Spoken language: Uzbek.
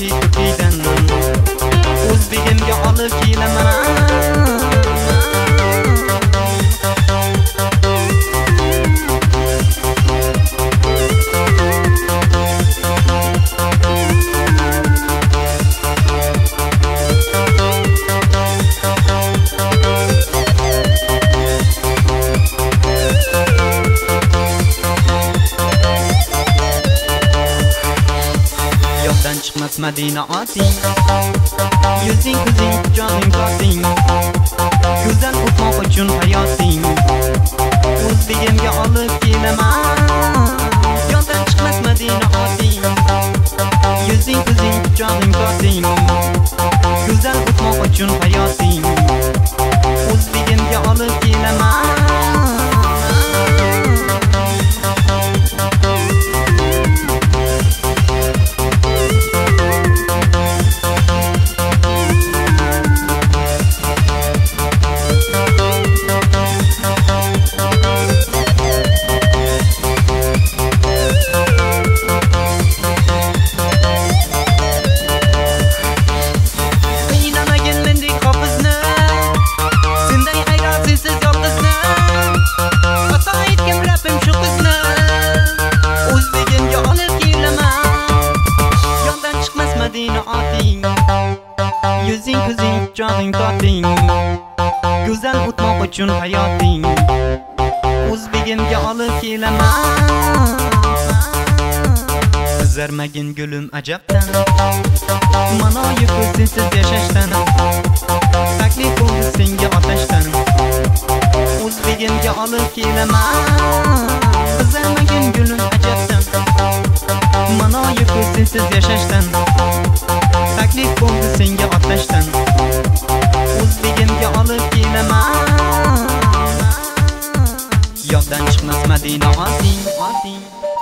oti Turkiydan o'zbegimga olib kelaman. Yoddan chiqmas Madina oting, yuzing ko'zing joning toting, go'zal o'tmoq uchun hayoting o'zbegimga olib kelaman. Yoddan chiqmas Madina oting, yuzing ko'zing joning toting, go'zal o'tmoq uchun hayoting o'zbegimga olib kelaman. Madina oting, yuzing ko'zing joning toting, go'zal o'tmoq uchun hayoting o'zbegimga olib kelaman. Qizarmagin gulim ajabdan, manoyi ko'zsiz yashashdan, taklif bo'ldi senga otashdan o'zbegimga olib kelaman. Qizarmagin gulim ajabdan, manoyi ko'zsiz yashashdan, taklif bo'ldi senga otashdan o'zbegimga olib kelaman. Yoddan chiqmas Madina oting,